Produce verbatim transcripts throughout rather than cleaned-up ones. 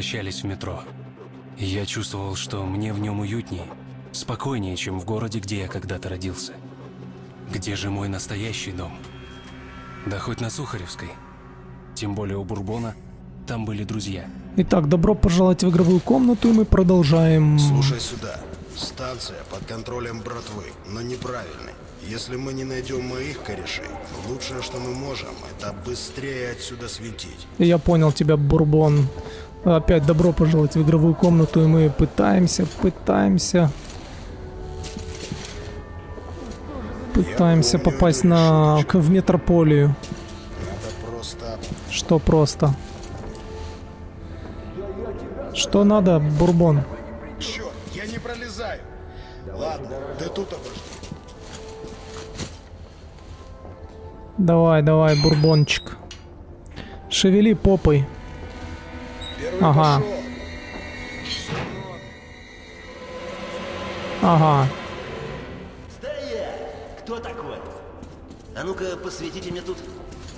возвращались в метро. И я чувствовал, что мне в нем уютнее, спокойнее, чем в городе, где я когда-то родился. Где же мой настоящий дом? Да хоть на Сухаревской. Тем более у Бурбона там были друзья. Итак, добро пожаловать в игровую комнату, и мы продолжаем. Слушай сюда. Станция под контролем братвы, но неправильной. Если мы не найдем моих корешей, лучшее, что мы можем, это быстрее отсюда светить. Я понял тебя, Бурбон. Опять добро пожаловать в игровую комнату, и мы пытаемся, пытаемся... Пытаемся попасть на... в метрополию. Надо просто... Что просто? Что надо, Бурбон? Черт, я не пролезаю. Ладно, ты тут обожди. Давай, давай, Бурбончик. Шевели попой. Первый Ага. пошел. Ага. Стоять! Кто такой? А ну-ка, посветите мне тут.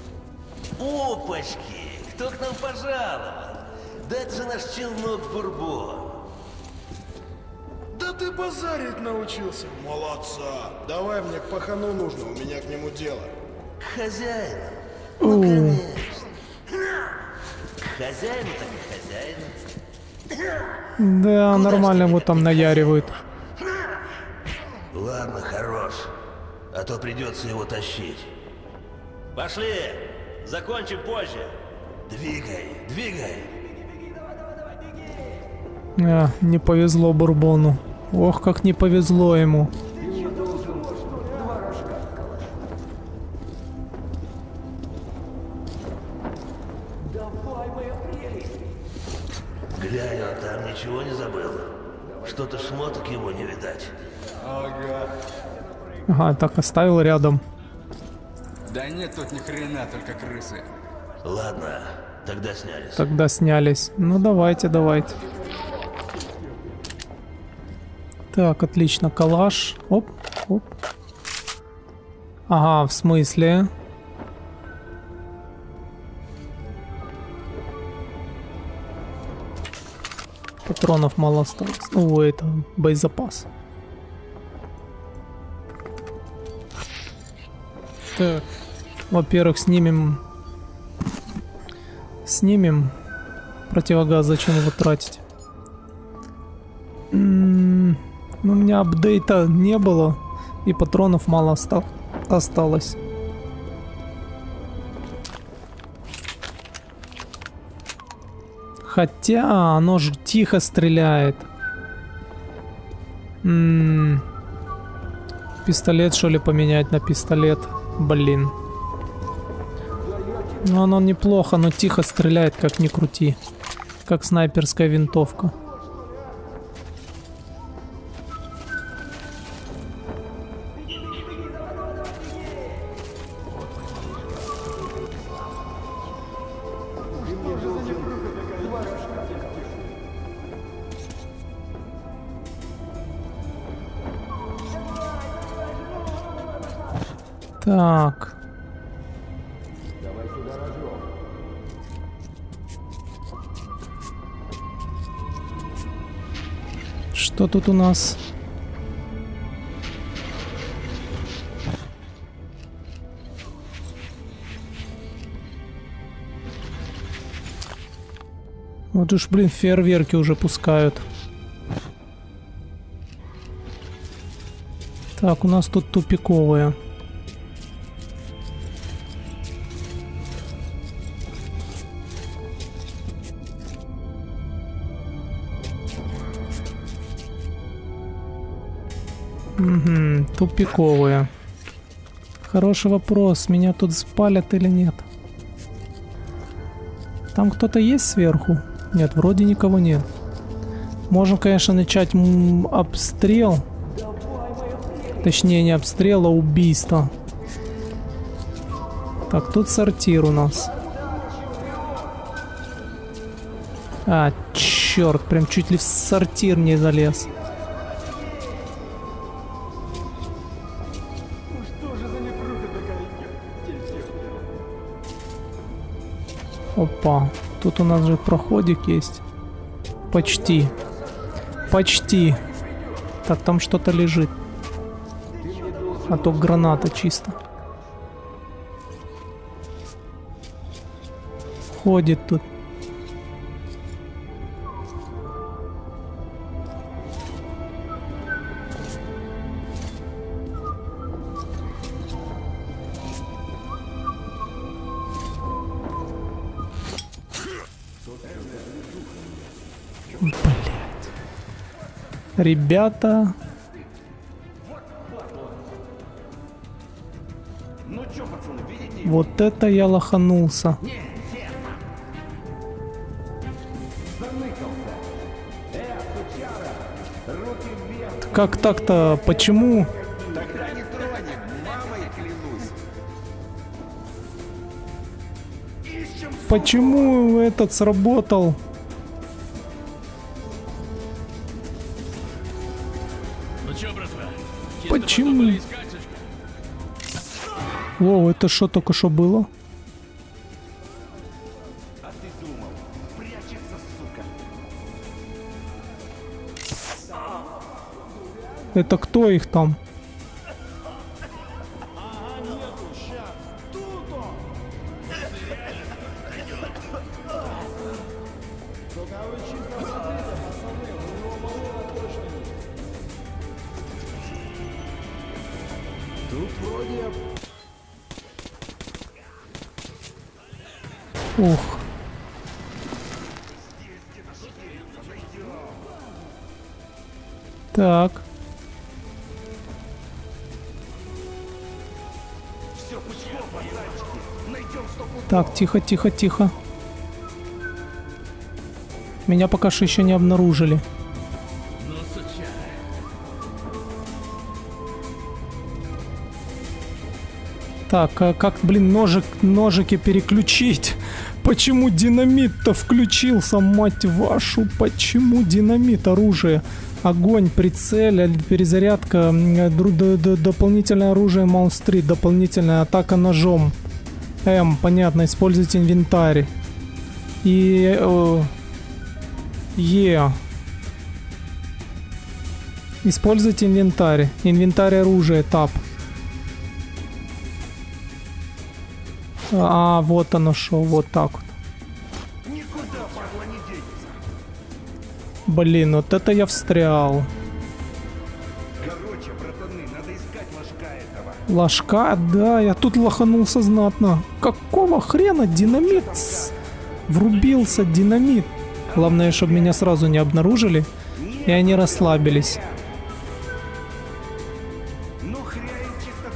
Опачки! Кто к нам пожаловал? Да это же наш челнок Бурбон. Да ты базарить научился. Молодца. Давай, мне к пахану нужно, у меня к нему дело. К хозяину? У. Ну, конечно. К хозяину так и хозяину. Да, Куда нормально ж его тебя там к наяривают. Ладно, хорош. А то придется его тащить. Пошли! Закончим позже. Двигай, двигай. А, не повезло Бурбону. Ох, как не повезло ему. Глянь, он там ничего не забыл. Что-то шмоток его не видать. Ага, так оставил рядом. Да нет тут ни хрена, только крысы. Ладно, тогда снялись. Тогда снялись. Ну давайте, давайте. Так, отлично, калаш. Оп, оп. Ага, в смысле? Патронов мало осталось. Ну, это боезапас. Так. Во-первых, снимем... Снимем противогаз. Зачем его тратить? М-м-м, ну, у меня апдейта не было. И патронов мало оста- осталось. Хотя оно же тихо стреляет. М-м-м. Пистолет, что ли, поменять на пистолет? Блин. Ну, оно неплохо, но тихо стреляет, как ни крути. Как снайперская винтовка. Так. Что тут у нас? Вот уж, блин, фейерверки уже пускают. Так, у нас тут тупиковые. Угу, тупиковые. Хороший вопрос, меня тут спалят или нет? Там кто-то есть сверху? Нет, вроде никого нет. Можно, конечно, начать м, обстрел. Точнее, не обстрел, а убийство. Так, тут сортир у нас. А, черт, прям чуть ли в сортир не залез. Опа, тут у нас же проходик есть. Почти. Почти. Так, там что-то лежит. А то граната чисто. Ходит тут. Блять. Ребята. Вот это я лоханулся. Как так-то? Почему? Тогда не тронем, мамой клянусь. Почему этот сработал? Ну чё, братва? Почему? Воу, это что только что было? А ты думал, прячется, сука. Это кто их там? Ух. Так. Так, тихо, тихо, тихо. Меня пока что еще не обнаружили. Так, а как, блин, ножик, ножики переключить? Почему динамит-то включился, мать вашу? Почему динамит, оружие? Огонь, прицель, перезарядка, дополнительное оружие Маунт-стрит, дополнительная атака ножом. М, понятно, используйте инвентарь. И... Э, Е. Используйте инвентарь. Инвентарь оружия, тап. А, вот оно шо, вот так вот. Никуда, падла, не денется. Блин, вот это я встрял. Короче, братаны, надо искать ложка этого. Ложка? Да, я тут лоханулся знатно. Какого хрена динамит? Врубился динамит. Главное, чтобы меня сразу не обнаружили, и они расслабились. Ну хрен чисто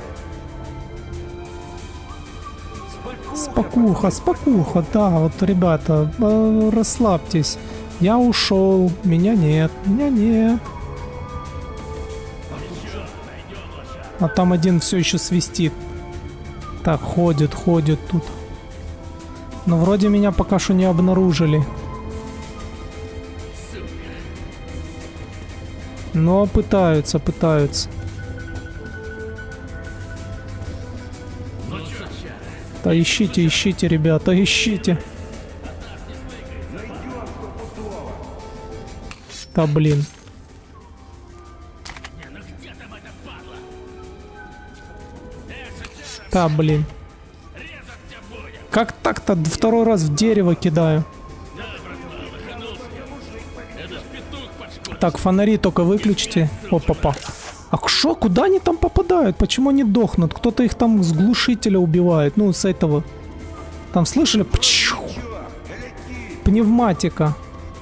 дальше. Спокуха, спокуха, да, вот, ребята, э, расслабьтесь. Я ушел, меня нет, меня нет. А там один все еще свистит. Так, ходит, ходит тут. Но вроде меня пока что не обнаружили. Но пытаются, пытаются. Да ищите, ищите, ребята, ищите. Да блин. Да блин. Как так-то второй раз в дерево кидаю? Так, фонари только выключите. Опа-па. А шо, куда они там попадают? Почему они дохнут? Кто-то их там с глушителя убивает. Ну, с этого. Там слышали? Пчу. Пневматика.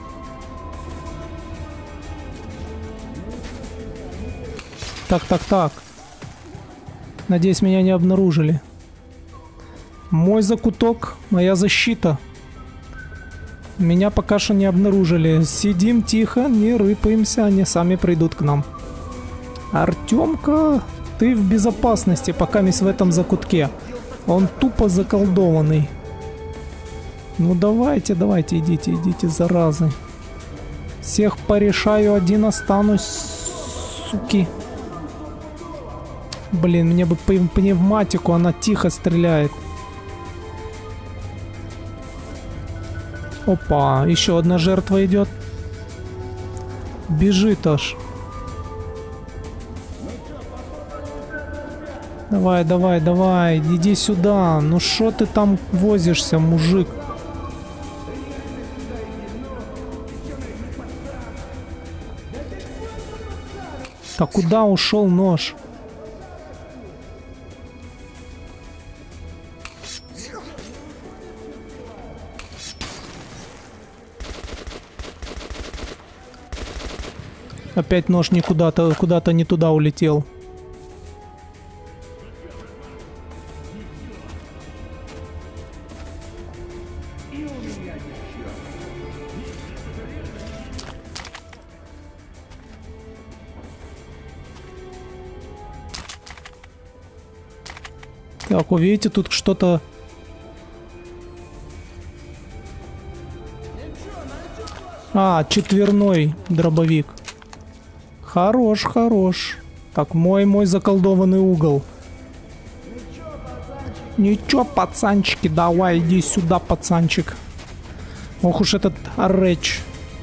Так, так, так. Надеюсь, меня не обнаружили. Мой закуток, моя защита. Меня пока что не обнаружили. Сидим тихо, не рыпаемся, они сами придут к нам. Артемка, ты в безопасности, пока мы в этом закутке. Он тупо заколдованный. Ну давайте, давайте, идите, идите, заразы. Всех порешаю, один останусь, суки. Блин, мне бы пневматику, она тихо стреляет. Опа, еще одна жертва идет. Бежит аж. Давай, давай, давай, иди сюда. Ну шо ты там возишься, мужик? Так куда ушел нож? Опять нож не куда-то, куда-то не туда улетел. Так, вы видите, тут что-то... А, четверной дробовик. Хорош, хорош. Так, мой, мой заколдованный угол. Ничего, пацанчики, давай, иди сюда, пацанчик. Ох уж этот Рэч.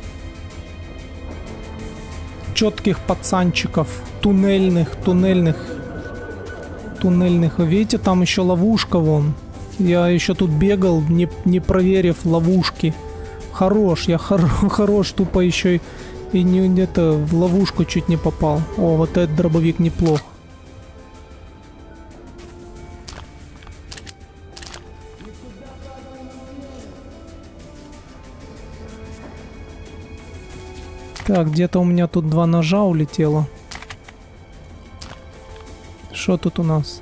Четких пацанчиков. Туннельных, туннельных. Туннельных. Видите, там еще ловушка вон. Я еще тут бегал, не, не проверив ловушки. Хорош, я хор хорош, тупо еще и, и не где-то в ловушку чуть не попал. О, вот этот дробовик неплох. Так, где-то у меня тут два ножа улетело. Что тут у нас?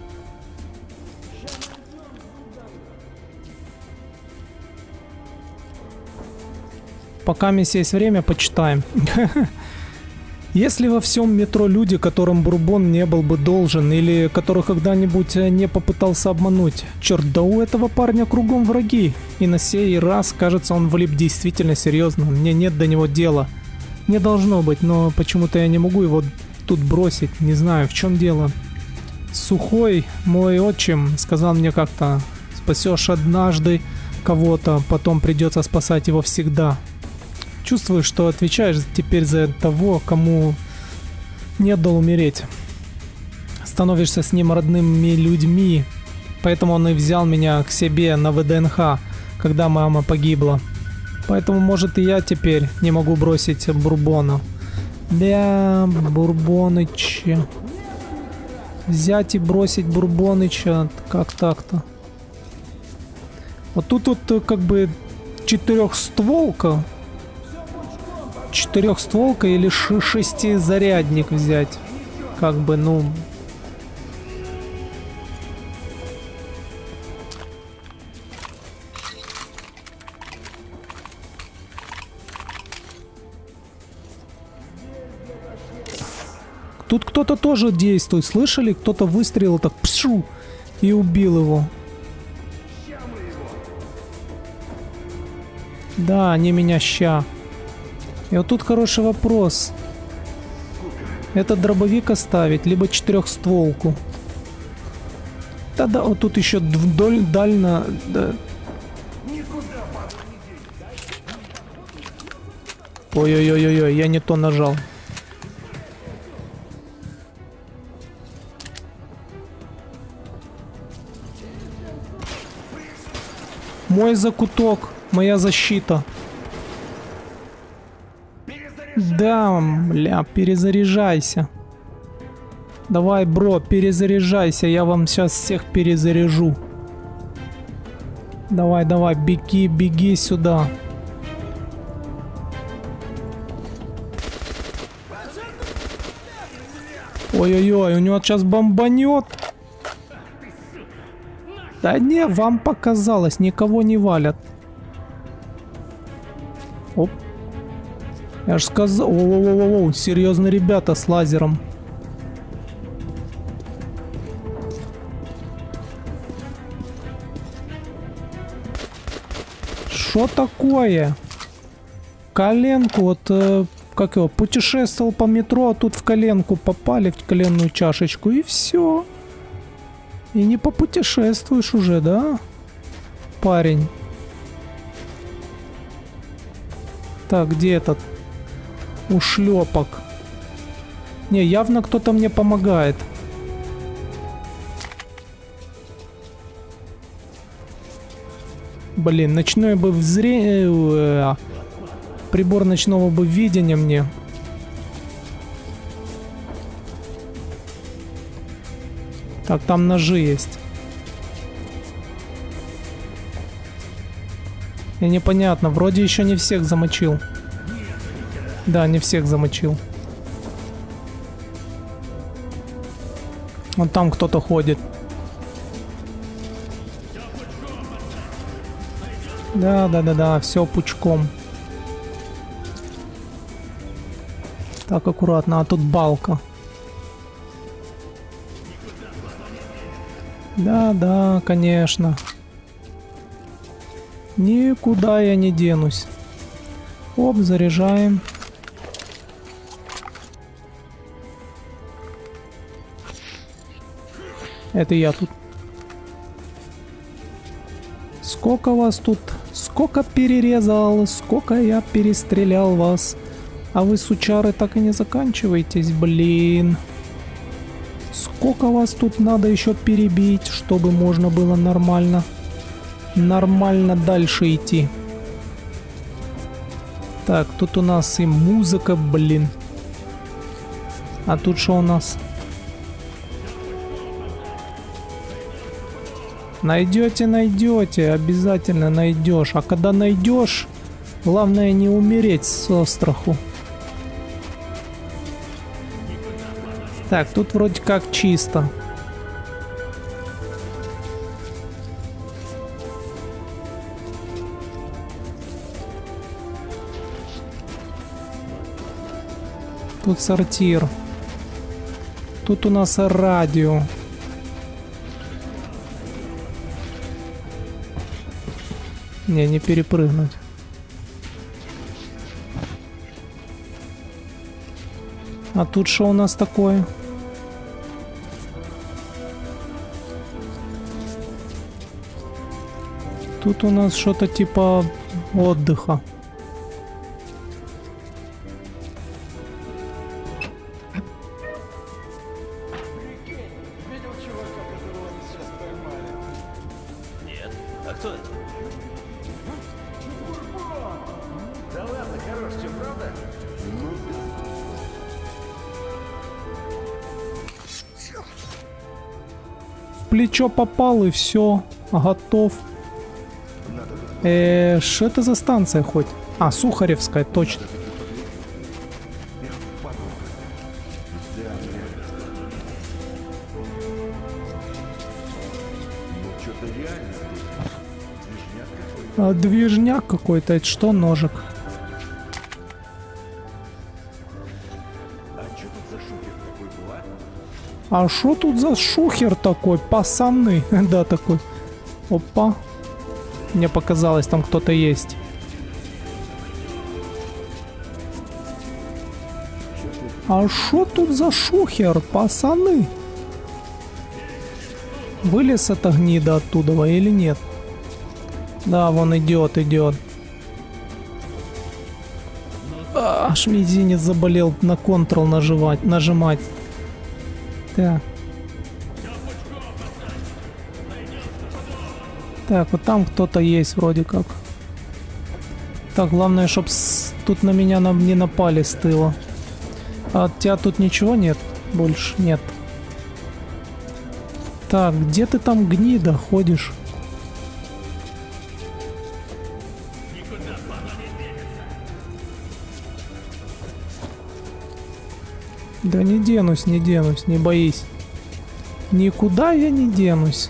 Пока здесь есть время, почитаем. Если во всем метро люди, которым Бурбон не был бы должен, или которых когда-нибудь не попытался обмануть, черт, да у этого парня кругом враги. И на сей раз, кажется, он влип действительно серьезно. Мне нет до него дела. Не должно быть, но почему-то я не могу его тут бросить. Не знаю, в чем дело. Сухой, мой отчим, сказал мне как-то: спасешь однажды кого-то, потом придется спасать его всегда. Чувствую, что отвечаешь теперь за того, кому не дал умереть. Становишься с ним родными людьми. Поэтому он и взял меня к себе на вэ дэ эн ха, когда мама погибла. Поэтому, может, и я теперь не могу бросить Бурбона. Да, Бурбоныча. Взять и бросить Бурбоныча. Как так-то? Вот тут вот как бы четырехстволка. Четырехстволка или шестизарядник взять. Как бы, ну... Тут кто-то тоже действует. Слышали? Кто-то выстрелил так пшу и убил его. Да, они меня ща. И вот тут хороший вопрос. Это дробовик оставить, либо четырехстволку. Да-да, вот тут еще вдоль дально... Да. Ой-ой-ой-ой, я не то нажал. Мой закуток, моя защита. Да, бля, перезаряжайся. Давай, бро, перезаряжайся, я вам сейчас всех перезаряжу. Давай, давай, беги, беги сюда. Ой-ой-ой, у него сейчас бомбанет. Да не, вам показалось, никого не валят. Оп. Я же сказал, о-о-о-о, серьезно, ребята с лазером. Что такое? Коленку, вот, э, как его, путешествовал по метро, а тут в коленку попали, в коленную чашечку, и все. И не попутешествуешь уже, да, парень? Так, где этот ушлепок? Не, явно кто-то мне помогает. Блин, ночное бы взре... Прибор ночного бы видения мне. Так, там ножи есть. И непонятно, вроде еще не всех замочил. Да, не всех замочил. Вон там кто-то ходит. Да, да, да, да, все пучком. Так, аккуратно, а тут балка. Да, да, конечно. Никуда я не денусь. Оп, заряжаем. Это я тут. Сколько вас тут? Сколько перерезал? Сколько я перестрелял вас? А вы, сучары, так и не заканчиваетесь, блин. Сколько вас тут надо еще перебить, чтобы можно было нормально, нормально дальше идти. Так, тут у нас и музыка, блин. А тут что у нас? Найдете, найдете, обязательно найдешь. А когда найдешь, главное не умереть со страху. Так, тут вроде как чисто. Тут сортир. Тут у нас радио. Не, не перепрыгнуть. А тут что у нас такое? Тут у нас что-то типа отдыха. Нет. А кто это? Да ладно, хорош, что, правда? В плечо попал и все. Готов. Э, что это за станция хоть? А, Сухаревская, точно. А, движняк какой-то. Это что, ножик? А что тут за шухер такой? Пацаны. Да, такой. Опа. Мне показалось, там кто-то есть. А что тут за шухер, пацаны? Вылез эта гнида оттуда или нет? Да, вон идет, идет. А, аж мизинец заболел на Ctrl нажимать, нажимать. Так. Так, вот там кто-то есть вроде как. Так, главное, чтоб с... тут на меня на... не напали с тыла. А от тебя тут ничего нет? Больше нет. Так, где ты там, гнида, ходишь? Да не денусь, не денусь, не боись. Никуда я не денусь.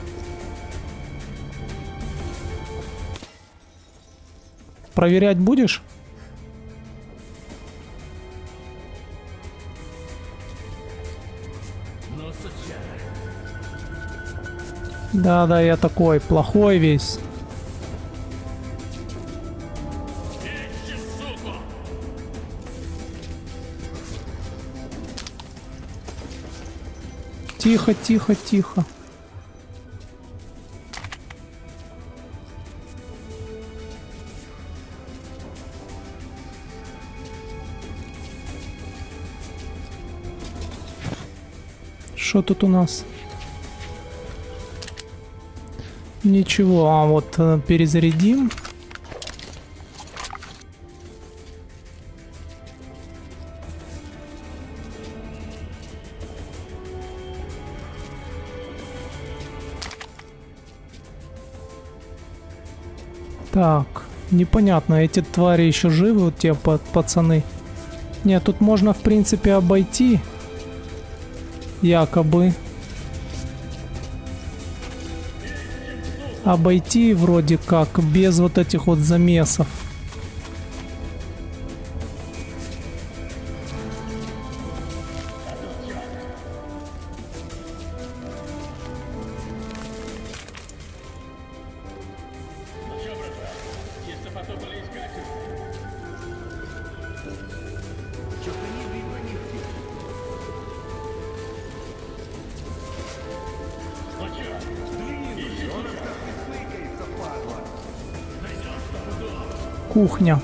Проверять будешь? Да, да, я такой плохой весь. Тихо, тихо, тихо. Что тут у нас? Ничего, а вот э, перезарядим. Так, непонятно, эти твари еще живы, вот те пацаны. Нет, тут можно в принципе обойти. Якобы. Обойти вроде как, без вот этих вот замесов. Кухня.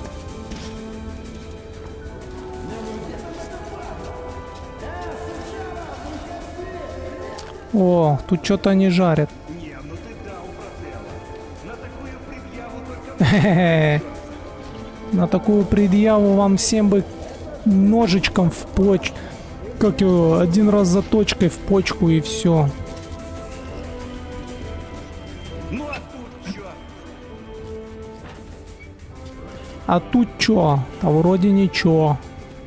О, тут что-то они жарят. Не, ну ты дал, брателло. На такую предъяву только... На такую предъяву вам всем бы ножичком в почку. Как его, один раз заточкой в почку и все. Ну а тут чё? А тут чё? А вроде ничего.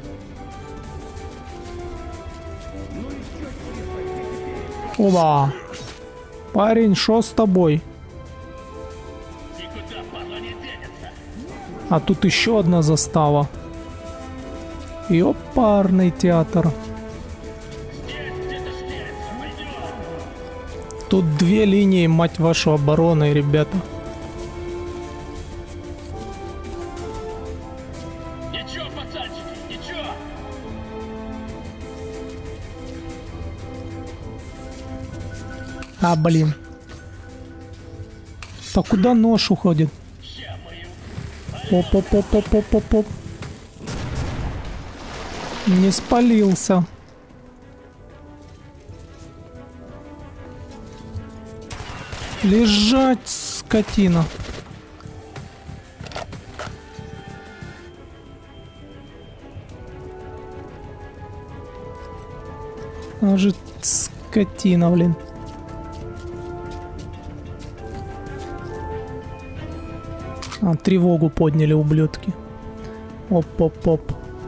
Оба. Парень, шо с тобой? Никуда, падла, не денется. А тут еще одна застава. Ёпарный театр. Здесь где-то шкерится, пойдем. Тут две линии, мать вашу, обороны, ребята. Ничего, пацанчики, ничего. А, блин. Так куда нож уходит? Ща мою. Оп-оп-оп-оп-оп-оп. Не спалился. Лежать, скотина. А же скотина, блин. А, тревогу подняли, ублюдки. Оп-оп-оп.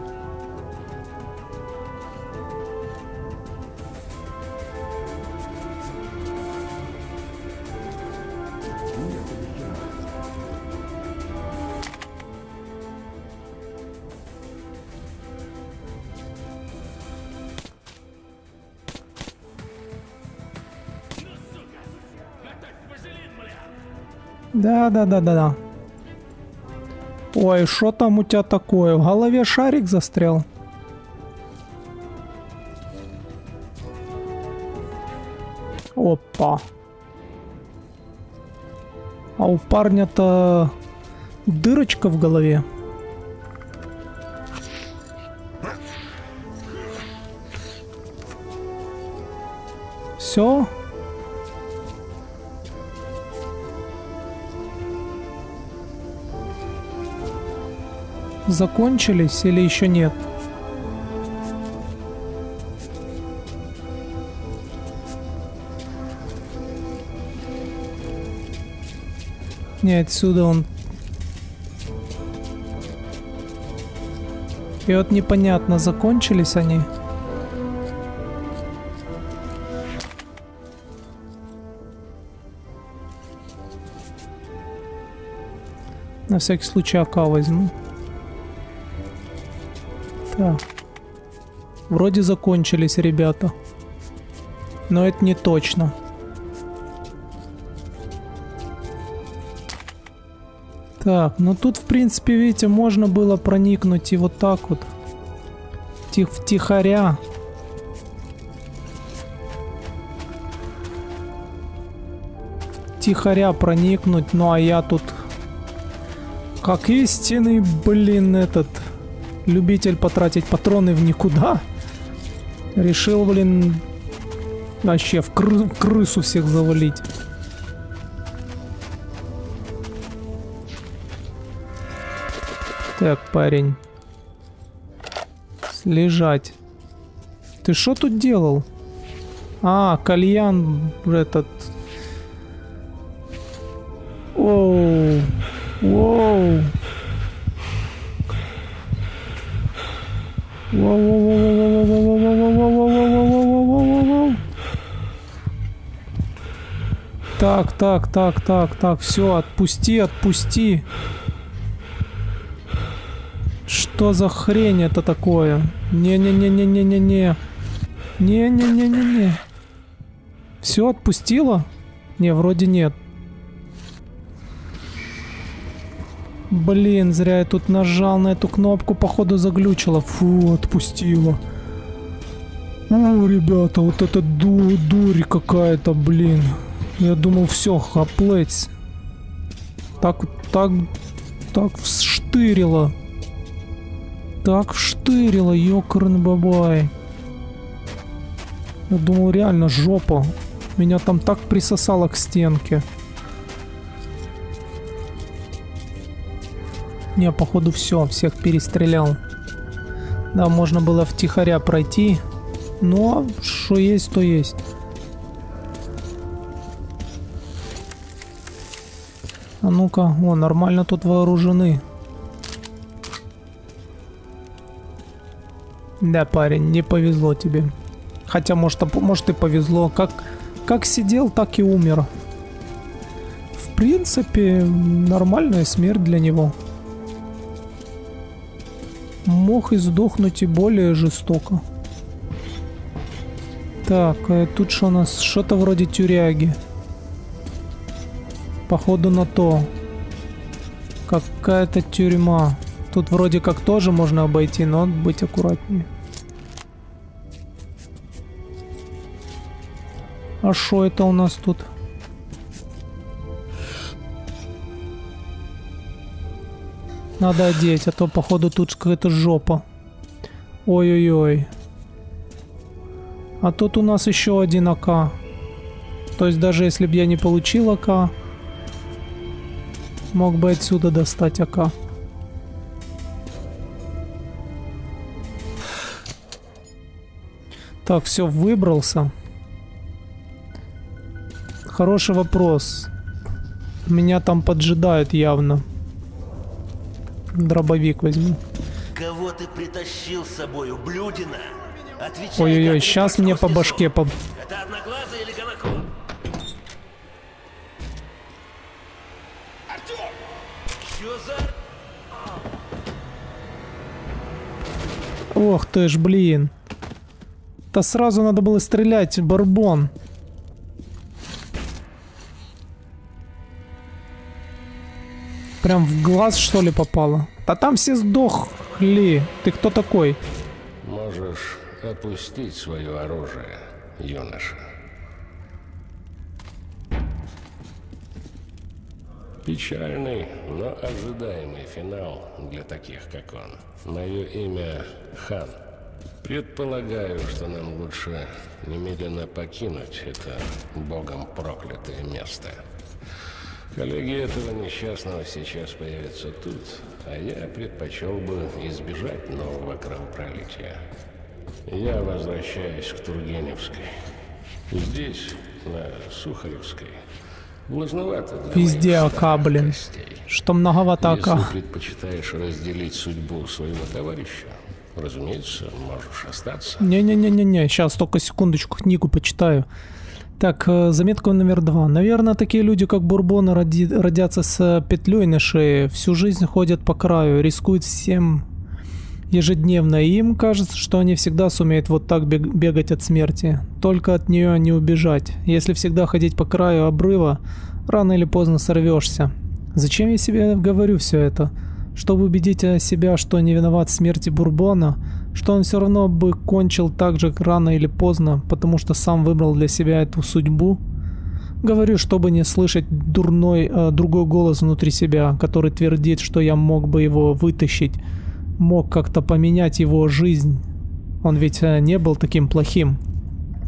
Да, да, да, да, да. Ой, что там у тебя такое? В голове шарик застрял. Опа. А у парня-то дырочка в голове. Все. Закончились или еще нет? Не, отсюда он. И вот непонятно, закончились они. На всякий случай АК возьму. Так. Вроде закончились, ребята. Но это не точно. Так, ну тут, в принципе, видите, можно было проникнуть и вот так вот. Тих, втихаря. Втихаря проникнуть, ну а я тут... Как истинный, блин, этот... Любитель потратить патроны в никуда. Решил, блин, Вообще в кры крысу всех завалить. Так, парень. Лежать. Ты что тут делал? А, кальян этот. Оу. Воу. Воу-воу-воу-воу-воу-воу-воу-воу-воу-воу-воу-воу-воу-воу-воу-воу-воу-воу-воу-воу. Так, так, так, так, так, все, отпусти, отпусти. Что за хрень это такое? Не-не-не-не-не-не-не. Не-не-не-не-не. Все отпустила? Не, вроде нет. Блин, зря я тут нажал на эту кнопку, походу заглючила. Фу, отпустила. О, ребята, вот это ду дурь какая-то, блин. Я думал, все, хаплеть. Так, так, так вштырило. Так вштырило, ёкарный бабай. Я думал, реально жопа. Меня там так присосало к стенке. Не, походу все, всех перестрелял. Да, можно было втихаря пройти. Но что есть, то есть. А ну-ка, о, нормально тут вооружены. Да, парень, не повезло тебе. Хотя, может, может и повезло. Как, как сидел, так и умер. В принципе, нормальная смерть для него. Мог и сдохнуть и более жестоко. Так, тут что у нас? Что-то вроде тюряги. Походу на то. Какая-то тюрьма. Тут вроде как тоже можно обойти, но надо быть аккуратнее. А что это у нас тут? Надо одеть, а то походу тут какая-то жопа. Ой-ой-ой. А тут у нас еще один АК. То есть даже если бы я не получил АК, мог бы отсюда достать АК. Так, все, выбрался. Хороший вопрос. Меня там поджидают явно. Дробовик возьму. Кого ты притащил с собой, ублюдина? Ой-ой-ой, сейчас мне по башке по... Это Одноглазый или Гонокол? Артём! Чё за... Ох ты ж, блин. Да сразу надо было стрелять, барбон. Прям в глаз, что ли, попало? Да там все сдохли. Ты кто такой? Можешь опустить свое оружие, юноша. Печальный, но ожидаемый финал для таких, как он. Мое имя Хан. Предполагаю, что нам лучше немедленно покинуть это богом проклятое место. Коллеги этого несчастного сейчас появятся тут, а я предпочел бы избежать нового кровопролития. Я возвращаюсь к Тургеневской. Здесь, на Сухаревской, влажновато для везде моих АК, блин. костей. Что многовато АК. Если предпочитаешь разделить судьбу своего товарища, разумеется, можешь остаться. Не-не-не-не-не, сейчас только секундочку книгу почитаю. Так, заметка номер два. Наверное, такие люди, как Бурбоны, роди... родятся с петлей на шее, всю жизнь ходят по краю, рискуют всем ежедневно, и им кажется, что они всегда сумеют вот так бег... бегать от смерти. Только от нее не убежать. Если всегда ходить по краю обрыва, рано или поздно сорвешься. Зачем я себе говорю все это? Чтобы убедить себя, что не виноват в смерти Бурбона, что он все равно бы кончил так же рано или поздно, потому что сам выбрал для себя эту судьбу. Говорю, чтобы не слышать дурной, э, другой голос внутри себя, который твердит, что я мог бы его вытащить, мог как-то поменять его жизнь. Он ведь э, не был таким плохим.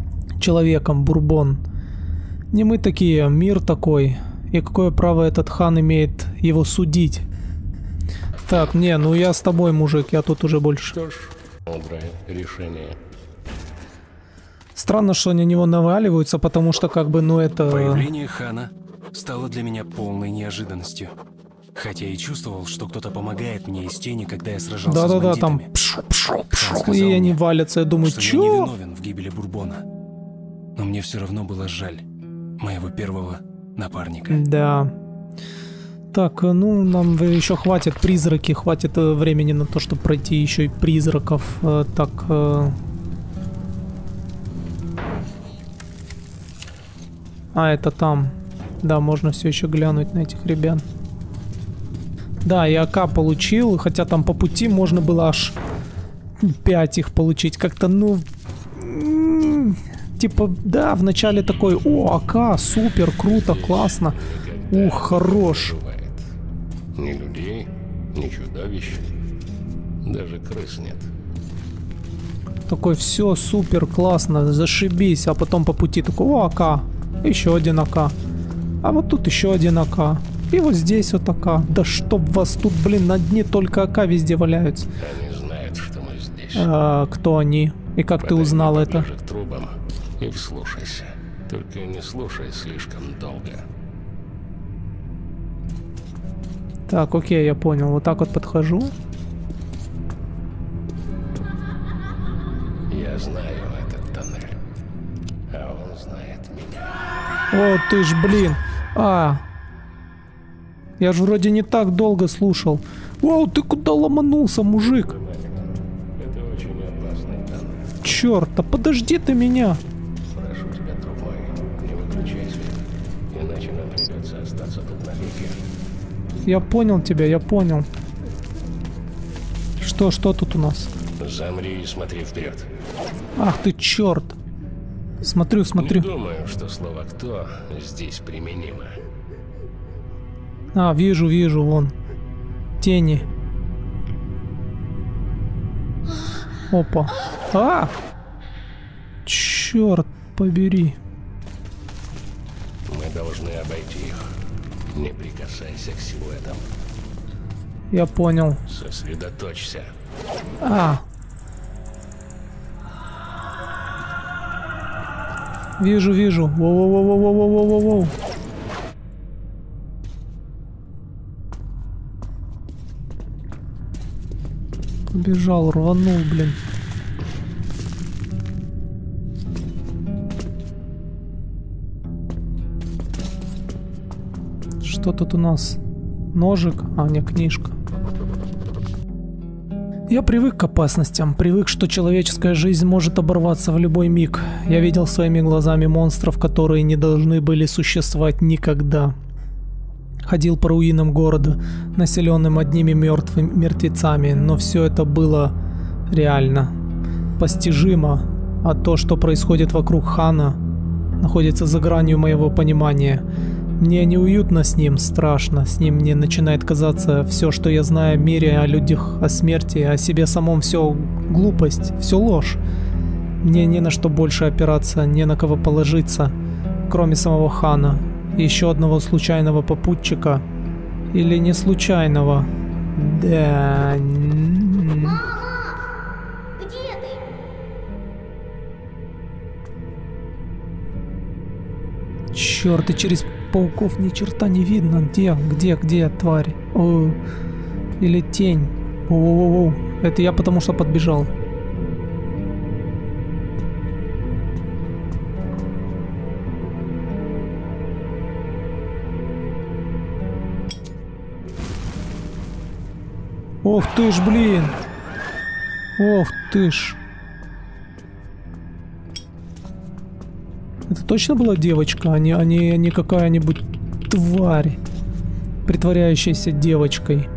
человеком, Бурбон. Не мы такие, мир такой. И какое право этот хан имеет его судить? Так, не, ну я с тобой, мужик, я тут уже больше. Что ж, мудрое решение. Странно, что они на него наваливаются, потому что как бы, ну это... Появление хана стало для меня полной неожиданностью. Хотя и чувствовал, что кто-то помогает мне из тени, когда я сражался Да-да-да, с там бандитами. пшу, пшу, пшу, сказал и они мне, валятся, я думаю, что я чё? невиновен в гибели Бурбона. Но мне все равно было жаль моего первого напарника. Да. Так, ну нам еще хватит призраки, хватит э, времени на то, чтобы пройти еще и призраков. Э, так. Э... А, это там. Да, можно все еще глянуть на этих ребят. Да, я АК получил, хотя там по пути можно было аж пять их получить. Как-то, ну... Типа, да, вначале такой, о, АК, супер, круто, классно. Ух, хорош. Бывает. Ни людей, ни чудовищ, даже крыс нет. Такой, все, супер, классно, зашибись. А потом по пути такой, о, АК, еще один АК. А вот тут еще один АК. И вот здесь вот АК. Да чтоб вас тут, блин, на дне только АК везде валяются. Они знают, что мы здесь. А, кто они? И как ты Подай узнал мне это? поближе к трубам и вслушайся. Только не слушай слишком долго. Так, окей, я понял. Вот так вот подхожу. Я знаю этот тоннель, а он знает меня. О, ты ж, блин. А. Я же вроде не так долго слушал. Вау, ты куда ломанулся, мужик? Это очень опасный тоннель. Черт, а подожди ты меня. Прошу тебя, друг мой, не выключай свет, иначе нам придется остаться тут навеки. Я понял тебя, я понял. Что, что тут у нас? Замри и смотри вперед. Ах ты черт. Смотрю, смотрю. Не думаю, что слово «кто» здесь применимо. А, вижу, вижу, вон. Тени. Опа. А! Черт побери. Мы должны обойти их. Не прикасайся к силуэтам. Я понял. Сосредоточься. А. Вижу, вижу. Воу-воу-воу-воу-воу-воу-воу. Побежал, рванул, блин. Что тут у нас? Ножик? А, не, книжка. Я привык к опасностям, привык, что человеческая жизнь может оборваться в любой миг. Я видел своими глазами монстров, которые не должны были существовать никогда. Ходил по руинам города, населенным одними мертвыми мертвецами, но все это было реально, постижимо, а то, что происходит вокруг хана, находится за гранью моего понимания. Мне неуютно с ним, страшно, с ним мне начинает казаться все, что я знаю о мире, о людях, о смерти, о себе самом, все глупость, все ложь. Мне не на что больше опираться, не на кого положиться, кроме самого хана. Еще одного случайного попутчика. Или не случайного. Да. Мама! Где ты? Черт, и через пауков ни черта не видно. Где, где, где, тварь? О, или тень. О-о-о, это я потому что подбежал. Ох ты ж, блин. Ох ты ж. Это точно была девочка, а не, а не, а не какая-нибудь тварь, притворяющаяся девочкой.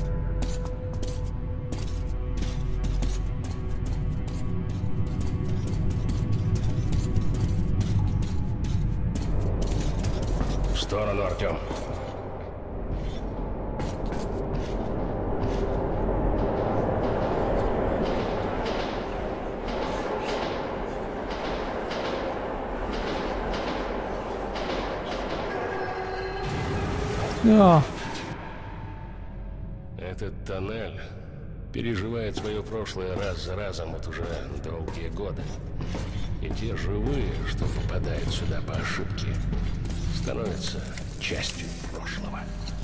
В сторону, Артем. Да. Этот тоннель переживает свое прошлое раз за разом вот уже долгие годы. И те живые, что попадают сюда по ошибке, становятся частью прошлого.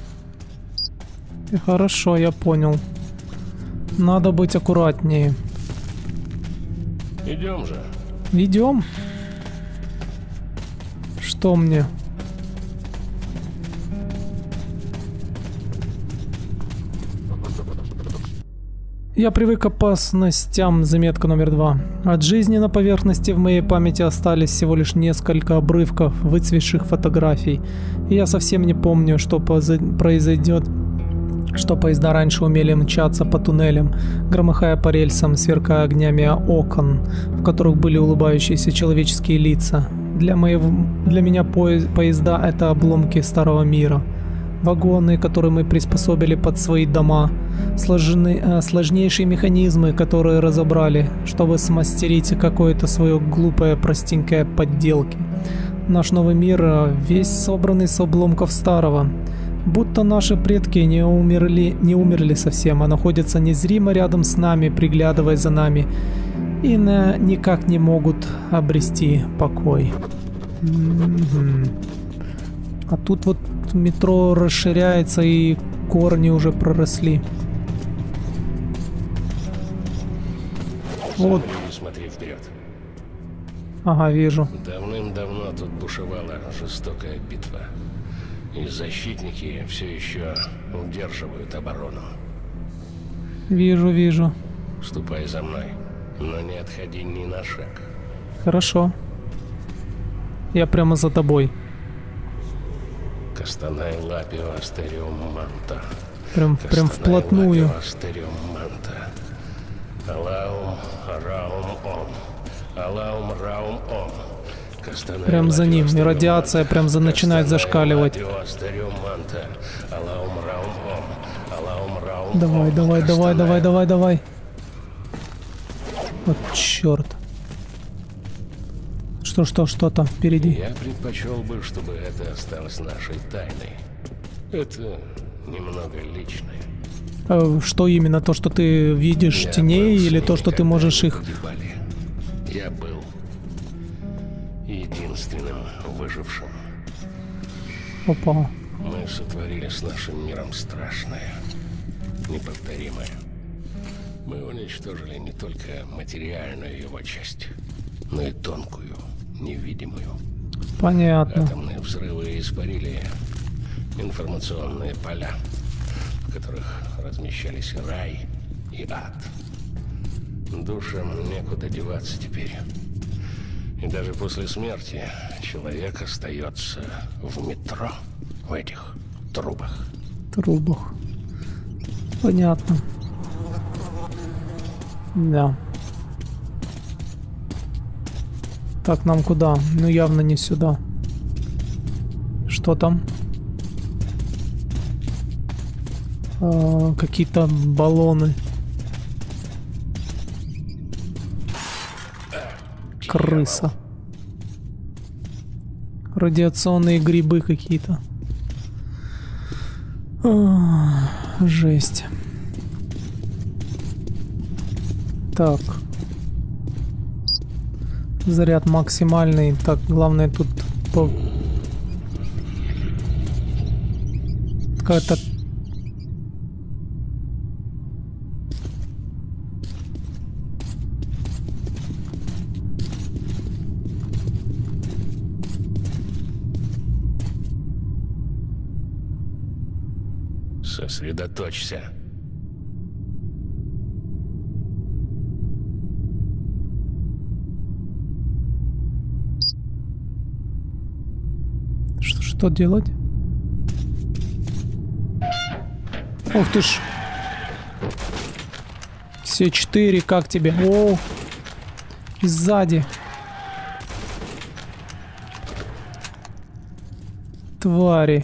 И хорошо, я понял. Надо быть аккуратнее. Идем же. Идем. Что мне? Я привык к опасностям. Заметка номер два. От жизни на поверхности в моей памяти остались всего лишь несколько обрывков выцветших фотографий. И я совсем не помню, что произойдет, что поезда раньше умели мчаться по туннелям, громыхая по рельсам, сверкая огнями окон, в которых были улыбающиеся человеческие лица. Для, моего, для меня поезд, поезда — это обломки старого мира. Вагоны, которые мы приспособили под свои дома, сложны, э, сложнейшие механизмы, которые разобрали, чтобы смастерить какое-то свое глупое простенькое подделки. Наш новый мир весь собранный с обломков старого. Будто наши предки не умерли, не умерли совсем, а находятся незримо рядом с нами, приглядывая за нами, и на, никак не могут обрести покой. Mm-hmm. А тут вот метро расширяется, и корни уже проросли. Вот. Смотри вперед. Ага, вижу. Давным-давно тут бушевала жестокая битва. И защитники все еще удерживают оборону. Вижу, вижу. Ступай за мной, но не отходи ни на шаг. Хорошо. Я прямо за тобой. Кастанай лапио астериум манта. Прям, прям вплотную. Астериум манта. Алаум раум ом. Алаум раум ом. Кастанай прям за ним. И радиация манта. прям за начинает зашкаливать. Алаум раум ом. Алаум раум давай, ом. давай, Кастанай. давай, давай, давай, давай. Вот черт. Что, что, что там впереди? Я предпочел бы, чтобы это осталось нашей тайной. Это немного личное. А что именно? То, что ты видишь Я теней, был, или то, что ты можешь их... погибали. Я был единственным выжившим. Опа. Мы сотворили с нашим миром страшное, неповторимое. Мы уничтожили не только материальную его часть, но и тонкую, невидимую. Понятно. Атомные взрывы испарили информационные поля, в которых размещались рай и ад. Душам некуда деваться теперь. И даже после смерти человек остается в метро, в этих трубах. Трубах. Понятно. Да. Так, нам куда? Ну, явно не сюда. Что там? А, какие-то баллоны. Крыса. Радиационные грибы какие-то. А, жесть. Так. Заряд максимальный. Так, главное тут по... какая-то... Сосредоточься. Что, что делать? Ух ты ж. Все четыре, как тебе? О, и сзади. Твари.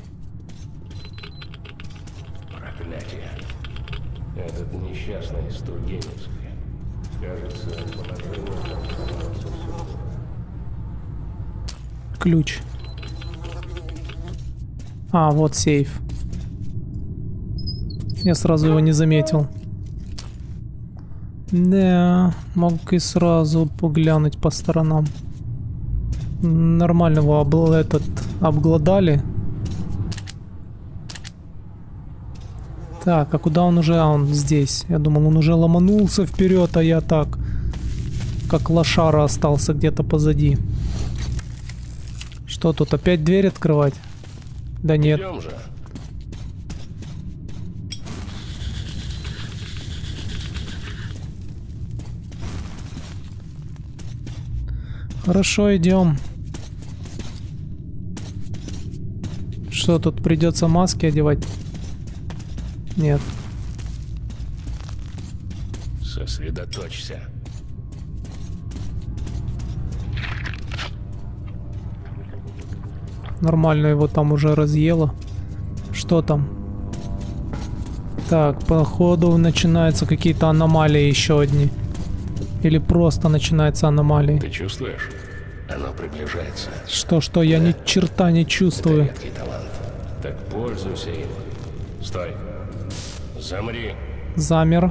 Проклятие. Этот несчастный из Тургеневска. Кажется, положение оказался сюда. Ключ. А, вот сейф. Я сразу его не заметил. Да, мог и сразу поглянуть по сторонам. Нормально его обл этот обглодали. Так, а куда он уже? А, он здесь. Я думал, он уже ломанулся вперед, а я так, как лошара, остался где-то позади. Что тут, опять дверь открывать? Да нет. Идем же. Хорошо, идем. Что тут, придется маски одевать? Нет. Сосредоточься. Нормально его там уже разъело. Что там? Так, походу начинаются какие-то аномалии еще одни. Или просто начинаются аномалии. Ты чувствуешь? Оно приближается. Что, что? Я Да. ни черта не чувствую. Это редкий талант. Так пользуйся им. Стой. Замри. Замер.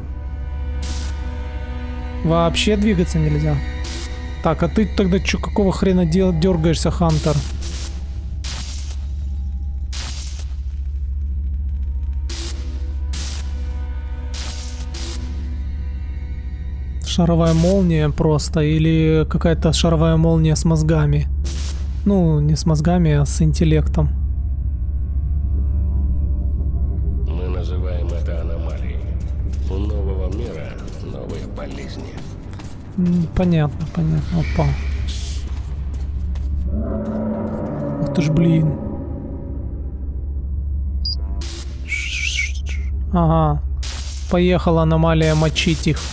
Вообще двигаться нельзя. Так, а ты тогда чё, какого хрена дел, дергаешься, Хантер? Шаровая молния просто, или какая-то шаровая молния с мозгами? Ну, не с мозгами, а с интеллектом. Мы называем это аномалией. У нового мира новые болезни. М, Понятно, понятно. Опа. Ух ты ж, блин. Ага. Поехала аномалия мочить их.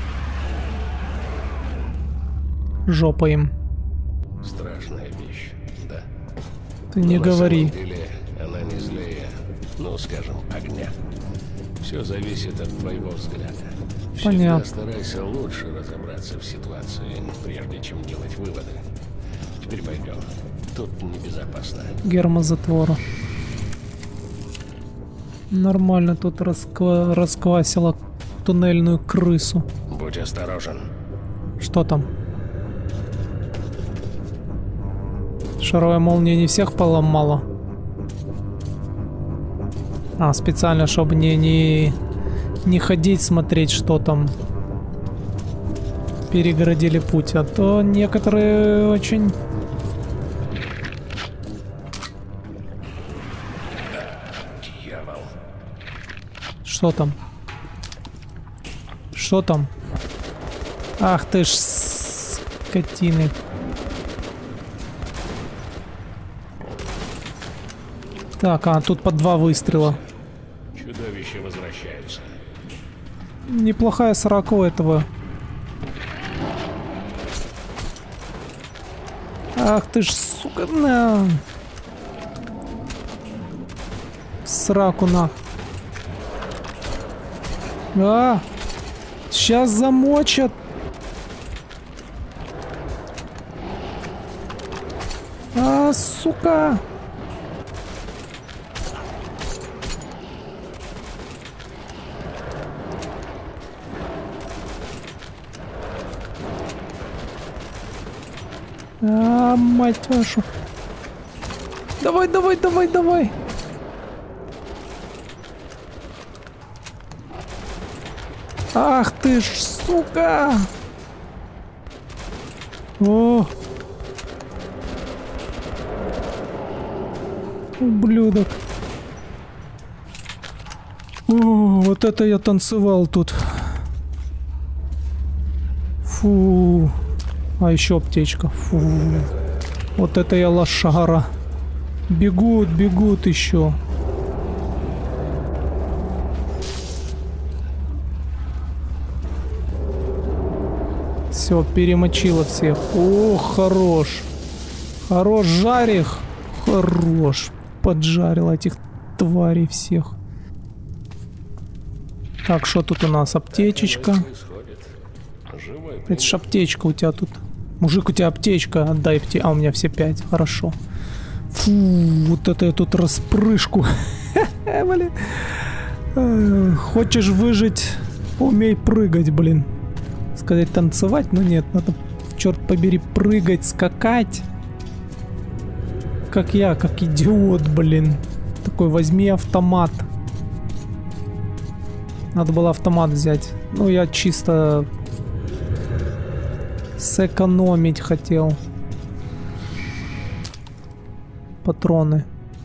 Жопа им. Страшная вещь, да. Ты не Но говори. На самом деле она не злее, ну, скажем, огня. Все зависит от твоего взгляда. Понятно. Всегда старайся лучше разобраться в ситуации, прежде чем делать выводы. Теперь пойдем. Тут небезопасно. Гермозатвора. Нормально тут расква... расквасила туннельную крысу. Будь осторожен. Что там? Шаровая молния не всех поломала. А, специально, чтобы не, не, не ходить, смотреть, что там. Перегородили путь. А то некоторые очень... Дьявол. Что там? Что там? Ах ты ж скотины. Так, а тут по два выстрела. Чудовища возвращаются. Неплохая сорока у этого. Ах ты ж, сука, на. Сраку на. А, сейчас замочат. А, сука. А, мать вашу. Давай, давай, давай, давай. Ах ты ж, сука. О. Ублюдок. О, вот это я танцевал тут. Фу. А еще аптечка. Фу. Вот это я лошара. Бегут, бегут еще. Все, перемочила всех. О, хорош. Хорош, жарих. Хорош. Поджарил этих тварей всех. Так, что тут у нас? Аптечечка. Живой Это ж аптечка у тебя тут. Мужик, у тебя аптечка. Отдай птичку. А, у меня все пять. Хорошо. Фу, вот это я тут распрыжку. Блин. Э, Хочешь выжить, умей прыгать, блин. Сказать танцевать, но нет, надо, черт побери, прыгать, скакать. Как я, как идиот, блин. Такой, возьми автомат. Надо было автомат взять. Ну, я чисто сэкономить хотел. Патроны.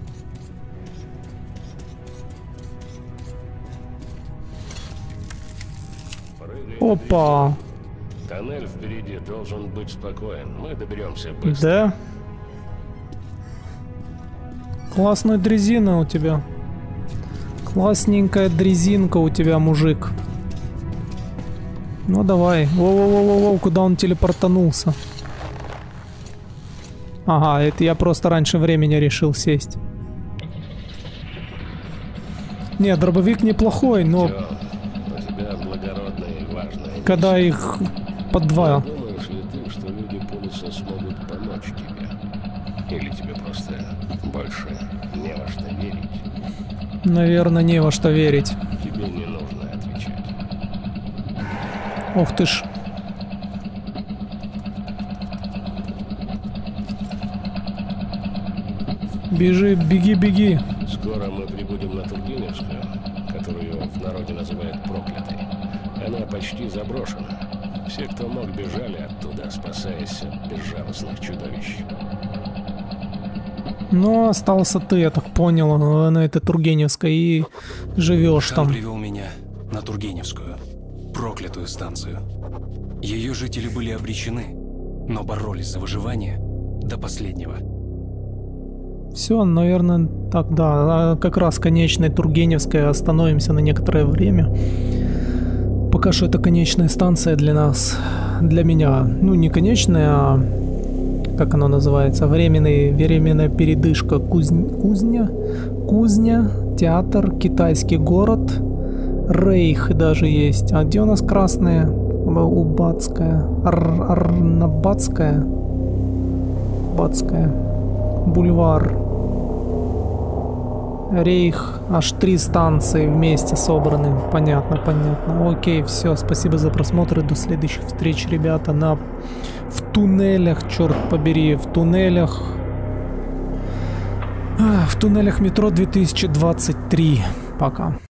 Опа. Тоннель впереди должен быть спокоен. Мы доберемся быстро. Да? Классная дрезина у тебя. Классненькая дрезинка у тебя, мужик. Ну давай. Воу-воу-воу-воу, куда он телепортанулся? Ага, это я просто раньше времени решил сесть. Не, дробовик неплохой, но... Всё, у тебя благородные и важные. Когда их по два... Думаешь ли ты, что люди полиса смогут помочь тебе? Или тебе просто больше не во что верить? Наверное, не во что верить. Тебе не нужно отвечать. Ох ты ж. Бежи, беги, беги. Скоро мы прибудем на Тургеневскую, которую в народе называют проклятой. Она почти заброшена. Все, кто мог, бежали оттуда, спасаясь от безжалостных чудовищ. Ну, остался ты, я так понял, на этой Тургеневской и живешь Шан там. привел меня на Тургеневскую, проклятую станцию. Ее жители были обречены, но боролись за выживание до последнего. Все, наверное, так, да. Как раз конечной Тургеневской остановимся на некоторое время. Пока что это конечная станция для нас, для меня. Ну, не конечная, а... Как оно называется? Временный, временная передышка. Кузня, кузня, кузня, театр, китайский город, Рейх даже есть. А где у нас красная? Убатская, Ар Арнабадская, Бадская, бульвар, Рейх. Аж три станции вместе собраны. Понятно, понятно. Окей, все. Спасибо за просмотр и до следующих встреч, ребята. На в туннелях, черт побери, в туннелях. А, в туннелях метро две тысячи двадцать три. Пока.